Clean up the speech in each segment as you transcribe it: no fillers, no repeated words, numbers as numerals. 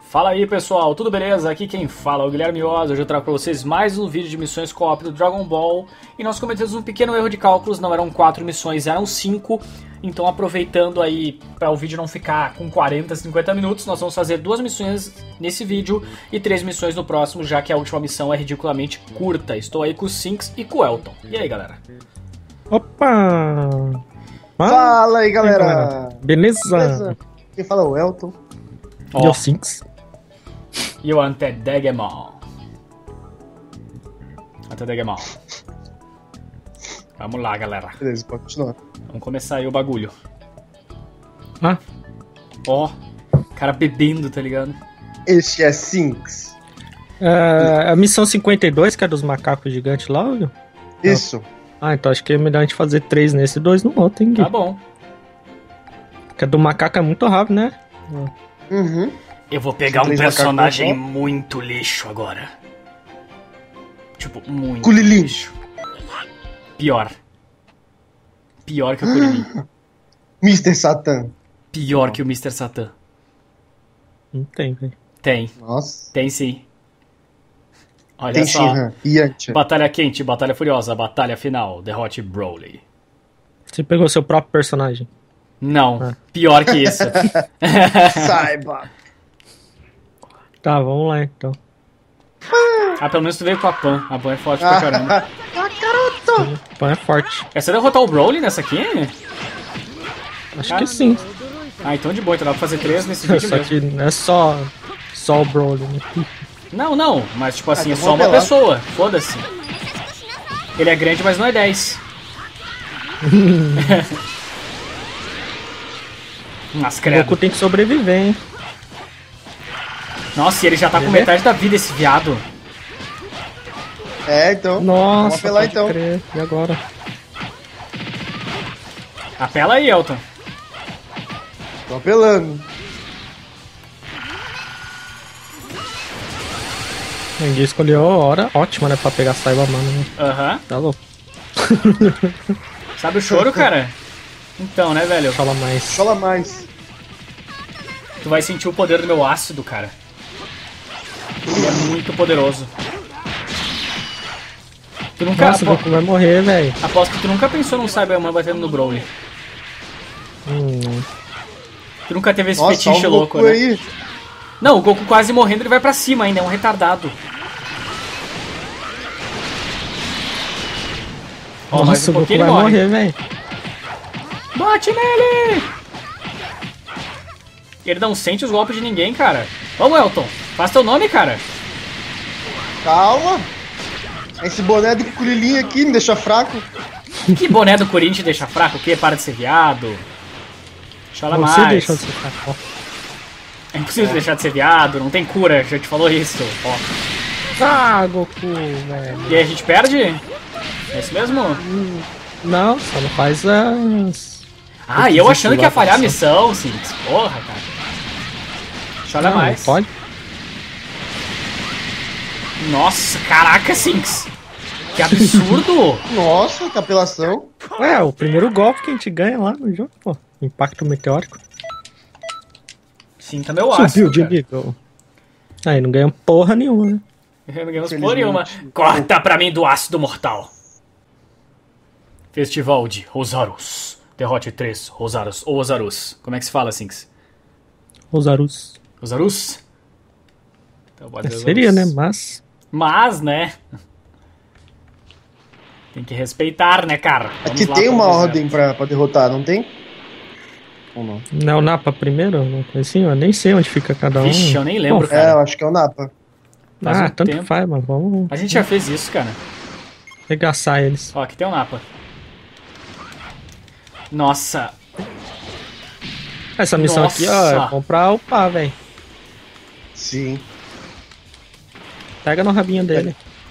Fala aí pessoal, tudo beleza? Aqui quem fala é o Guilherme Oz. Hoje eu trago para vocês mais um vídeo de missões co-op do Dragon Ball. E nós cometemos um pequeno erro de cálculos, não eram 4 missões, eram 5. Então aproveitando aí para o vídeo não ficar com 40, 50 minutos, nós vamos fazer 2 missões nesse vídeo e 3 missões no próximo, já que a última missão é ridiculamente curta. Estou aí com o Sinks e com o Elton. E aí galera? Opa! Fala aí galera! Beleza? Quem fala é o Elton. E o Sinks. E o Antedegemon. Antedegemon. Vamos lá, galera. Beleza, pode continuar. Vamos começar aí o bagulho. Ah, Ó, cara bebendo, tá ligado? Este é Sinks. a missão 52, que é dos macacos gigantes lá, viu? Isso. Ah, então acho que é melhor a gente fazer 3 nesse e 2 no outro, hein, Gui? Tá bom. Porque a do macaco é muito rápido, né? Uhum. Eu vou pegar um Três personagem macacos, muito lixo agora. Tipo, muito Kulilin. lixo. Pior. Pior que o Kulilin. Mr. Satan. Pior que o Mr. Satan. Não tem, velho. Tem. Nossa. Tem sim. Olha Tem só. Shinhan. Yantia. Batalha quente, batalha furiosa, batalha final. Derrote Broly. Você pegou seu próprio personagem. Não. Ah. Pior que isso. Saiba. Tá, vamos lá então. Ah, pelo menos tu veio com a Pan. A Pan é forte pra caramba. Pão é forte. Quer você derrotar o Broly nessa aqui? Acho que sim. Ah, então de boa, então dá pra fazer 3 nesse vídeo Só mesmo. que não é só o Broly, né? Não, mas tipo assim, é então só vamos uma apelar. pessoa. Foda-se. Ele é grande, mas não é 10. Mas O credo. Goku tem que sobreviver, hein? Nossa, e ele já tá com Beleza? metade da vida, esse viado. É, então. Vamos Nossa, apelar pode então. crer. E agora? Apela aí, Elton. Tô apelando. Ninguém escolheu a hora ótima, né? Pra pegar Saibamana, né? Aham. Tá louco. Sabe o choro, cara? Então, né, velho? Fala mais. Fala mais. Tu vai sentir o poder do meu ácido, cara. Ele é muito poderoso. Tu nunca... Nossa, o Goku vai morrer, velho. Aposto que tu nunca pensou num Cyberman batendo no Broly. Tu nunca teve esse Nossa, fetiche olha o louco, Goku né? aí. Não, o Goku quase morrendo, ele vai pra cima ainda, é um retardado. Ó, mais Nossa, um o Goku pouquinho vai ele morre. morrer, velho. Bate nele! Ele não sente os golpes de ninguém, cara. Vamos, Elton. Faz teu nome, cara. Calma. Esse boné do Kulilin aqui me deixa fraco. Que boné do Corinthians deixa fraco? O quê? Para de ser viado. Chora Você mais. deixou você ficar ó. É impossível deixar de ser viado, não tem cura, já te falou isso. Ó. Ah, Goku, velho. E aí a gente perde? É isso mesmo? Não, só não faz as... Ah, e eu achando que ia falhar a missão, sim. Porra, cara. Chora Não, mais. não pode. Nossa, caraca, Sinks. Que absurdo. Nossa, que apelação. É, o primeiro golpe que a gente ganha lá no jogo, pô. Impacto meteórico. Sinta meu Subiu ácido, de cara. nível. Aí não ganhamos porra nenhuma, né? Ganhamos por nenhuma. Corta pra mim do ácido mortal. Festival de Rosarus. Derrote 3 Rosarus ou Ozarus. Como é que se fala, Sinks? Rosarus. Rosarus? Então, pode dizer Seria, né? Ozarus. Mas... Né? Tem que respeitar, né, cara? Vamos Aqui lá tem pro uma deserto. ordem pra derrotar, não tem? Ou não? Não é o Napa primeiro? Não conheci, eu nem sei onde fica cada um. Vixe, eu nem lembro, Bom, É, eu cara. acho que é o Napa. Faz um tanto tempo. faz, mas vamos A gente já fez isso, cara. regaçar eles. Ó, aqui tem um Napa. Nossa. Essa missão aqui, ó, Nossa. é comprar o pá, velho. Sim. Pega no rabinho dele.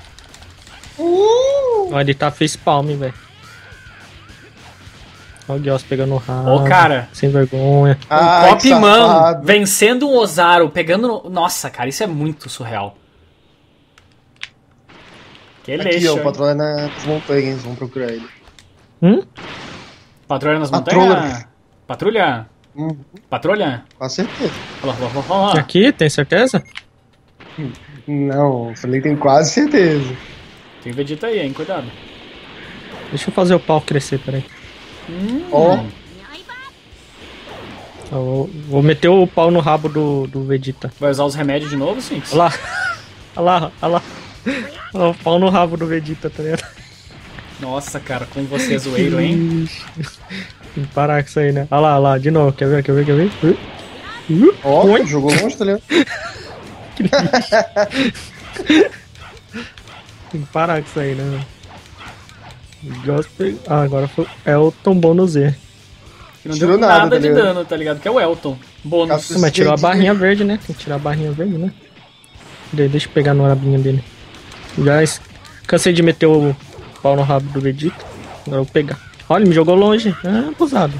Ó, ele tá facepalm, velho. Ó o Gios pegando o rabo. Ô, cara. Sem vergonha. Ai, que Copman safado. vencendo um Ozaru, pegando no... Nossa, cara, isso é muito surreal. Que Aqui, lixo, ó, o hein? patrão é nas montanhas, vamos procurar ele. Patrulha nas Patrulha. montanhas? Patrulha? Patrulha? Com certeza. Olha lá, olha lá. Aqui, tem certeza? Não, falei que tem quase certeza. Tem Vegeta aí, hein? Cuidado. Deixa eu fazer o pau crescer, peraí. Ó, Vou meter o pau no rabo do Vegeta. Vai usar os remédios de novo, sim? Olha lá. Olha lá, olha lá. Olha o pau no rabo do Vegeta, tá ligado? Nossa, cara, como você é zoeiro, hein? Tem que parar com isso aí, né? Olha lá, de novo. Quer ver? ó, Oi. jogou longe, tá ligado? Tem que parar com isso aí, né? Agora foi Elton bônus Z. Que não Tirou deu nada, nada tá de ligado? dano, tá ligado? Que é o Elton. Bônus. Caso- Mas tirou a barrinha verde, né? Tem que tirar a barrinha verde, né? Deixa eu pegar no rabinho dele. Cansei de meter o pau no rabo do Vegeta. Agora eu vou pegar. Olha, ele me jogou longe. Ah, abusado.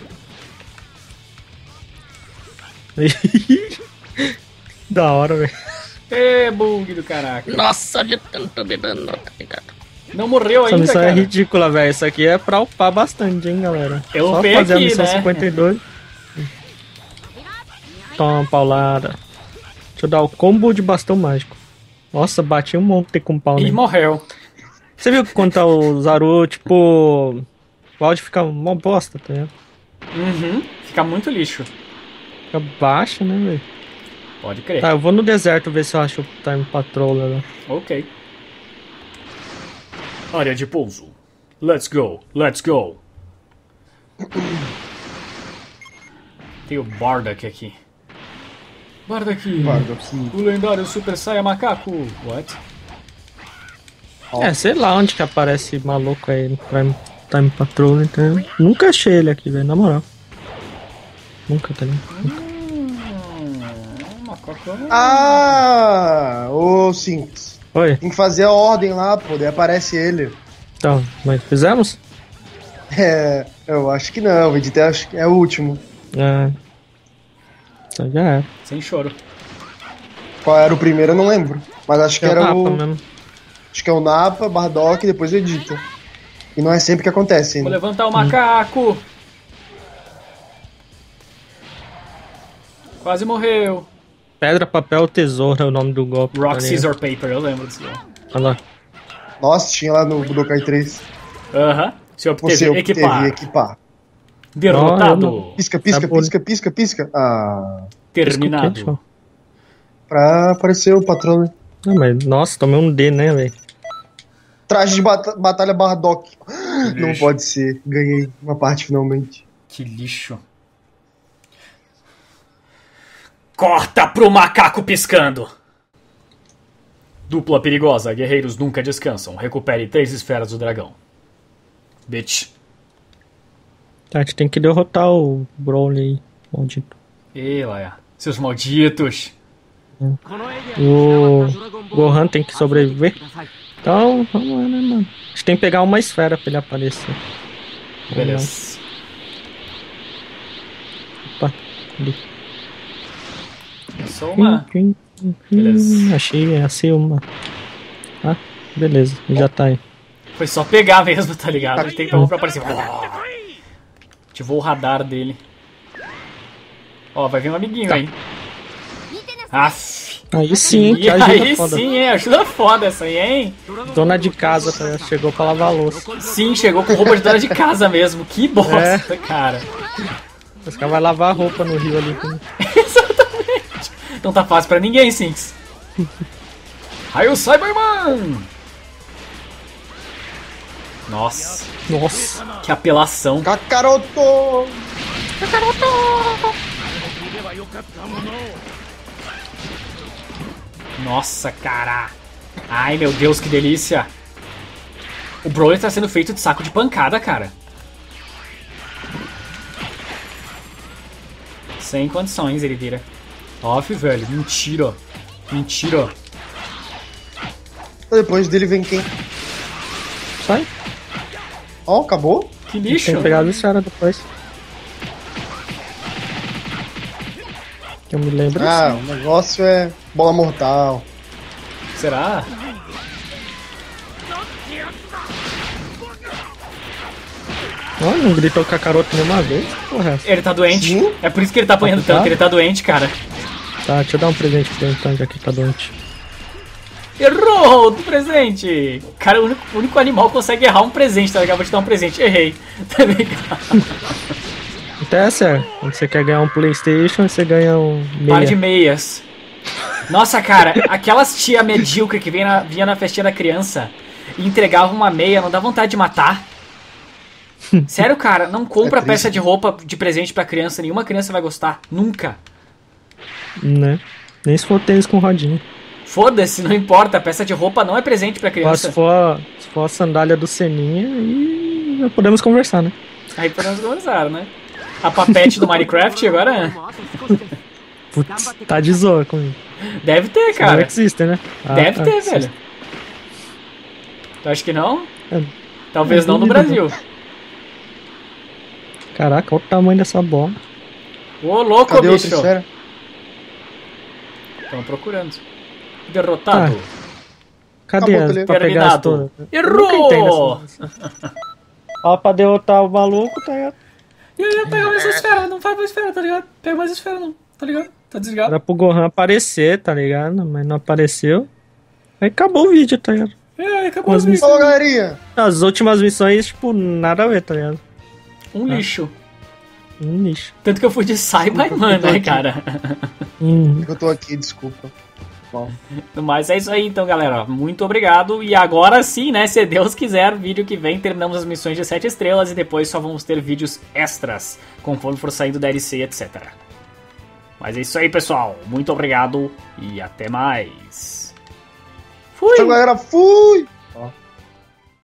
Da hora, velho. Ê, bug do caraca. Nossa, de tanto me dando, tá ligado? Não morreu Essa ainda, missão cara. é ridícula, velho. Isso aqui é pra upar bastante, hein, galera. Eu Só upei fazer aqui, a missão né? 52. Toma, paulada. Deixa eu dar o combo de bastão mágico. Nossa, bati um monte com pau, E né? morreu. Você viu que quando tá o Zaru, tipo... O áudio fica mó bosta, tá ligado? Uhum. Fica muito lixo. Fica baixo, né, velho? Pode crer. Tá, eu vou no deserto ver se eu acho o Time Patrol lá. Ok. Área de pouso. Let's go, let's go. Tem o Bardock aqui. Bardock. O lendário Super Saiyan Macaco. What? É, sei lá onde que aparece esse maluco aí no Time Patrol, então... Nunca achei ele aqui, velho, na moral. Nunca, tá ligado? Macaco. Ah, ô Sinks. Oi, Tem que fazer a ordem lá, pô, daí aparece ele. então, mas fizemos? É, eu acho que não, o Vegeta acho que é o último. É. Então já é. Sem choro. Qual era o primeiro, eu não lembro. Mas acho que É o era mapa o. mesmo. Acho que é o Nappa, Bardock e depois o Vegeta. E não é sempre que acontece Vou ainda. levantar o macaco. Quase morreu. Pedra, papel, tesoura é o nome do golpe. Rock, tá ligado? Scissor, Paper. Eu lembro disso. Olha lá. Nossa, tinha lá no Budokai 3. Aham. Se obteve Você equipar. teve equipar. Derrotado. Pisca, pisca, Tá bom. pisca, pisca, pisca. Ah. Terminado. Pra aparecer o patrão, né? Não, mas, nossa, tomei um D, né, velho? Traje de batalha Bardock. Não Lixo. pode ser. Ganhei uma parte finalmente. Que lixo. Corta pro macaco piscando. Dupla perigosa. Guerreiros nunca descansam. Recupere 3 esferas do dragão. Bitch. Tá, a gente tem que derrotar o Broly aí, maldito. Ei, Laia. Seus malditos. O Gohan tem que sobreviver. Então, vamos lá, né, mano? A gente tem que pegar uma esfera pra ele aparecer. Beleza. Opa, ali. Só uma. Beleza. Achei uma. Ah, beleza, já tá aí. Foi só pegar mesmo, tá ligado? Ele tem pra aparecer. Ativou o radar dele. Ó, vai vir um amiguinho aí. Aff. Aí sim, hein, E que ajuda aí foda. sim, hein? Ajuda foda essa aí, hein? Dona de casa tá, chegou pra lavar a louça. Sim, chegou com roupa de dona de casa mesmo. Que bosta, cara. Os caras vão lavar a roupa no rio ali. Exatamente. Não tá fácil pra ninguém, Sinks. Aí o Cyberman! Nossa, Nossa. que apelação. Kakaroto! Nossa, cara. Ai, meu Deus, que delícia. O Broly tá sendo feito de saco de pancada, cara. Sem condições, ele vira. Off, velho. Mentira. Mentira. Depois dele vem quem? Sai. Ó, acabou? Que Tem lixo. que pegar a esfera depois. Que eu me lembro. Ah, o negócio é bola mortal. Será? Ó, não gritou Kakaroto nenhuma vez? Porra, é essa? Ele tá doente. Sim. É por isso que ele tá apanhando Tá. tanto, ele tá doente, cara. Tá, deixa eu dar um presente pra ele então, já que ele tá doente. Errou do presente! Cara, o único animal que consegue errar um presente, tá ligado? Vou te dar um presente, errei. Tá ligado? Então é sério, quando você quer ganhar um Playstation, você ganha um Par meia. de meias. Nossa, cara, aquelas tia medíocre que vinha na festinha da criança e entregava uma meia, não dá vontade de matar? Sério, cara, não compra É triste. peça de roupa de presente pra criança, nenhuma criança vai gostar. Nunca. Né? Nem se for tênis com rodinha. Foda-se, não importa, peça de roupa não é presente pra Mas criança. se for a sandália do Seninha, aí já podemos conversar, né? Aí podemos conversar, né? A papete do Minecraft agora Putz, tá de zoa comigo. deve ter, Não cara. existe, né? Ah, Deve tá, ter, existe. velho. Tu acha que não? É. Talvez É, não no duvido, Brasil. Caraca, olha o tamanho dessa bola. Ô, louco, Cadê outra bicho. esfera? Estão procurando. Derrotado. Cadê Acabou, as beleza. pra pegar as Terminado. todas? Errou! Ó, pra derrotar o maluco, tá ligado? E aí, pega mais esfera, não faz mais esfera, tá ligado? Pega mais esfera, não, tá ligado? Tá desligado. Era pro Gohan aparecer, tá ligado? Mas não apareceu. Aí acabou o vídeo, tá ligado? É, acabou Mas as missões. Falou, galerinha. As últimas missões, tipo, nada a ver, tá ligado? Um lixo. Um lixo. Tanto que eu fui de Saibaman, né, cara? Eu tô aqui, desculpa. Bom. Mas é isso aí, então, galera. Muito obrigado. E agora sim, né, se Deus quiser, vídeo que vem, terminamos as missões de 7 estrelas e depois só vamos ter vídeos extras, conforme for saindo DLC, etc. Mas é isso aí, pessoal. Muito obrigado e até mais. Fui! Então, galera, fui! Ó.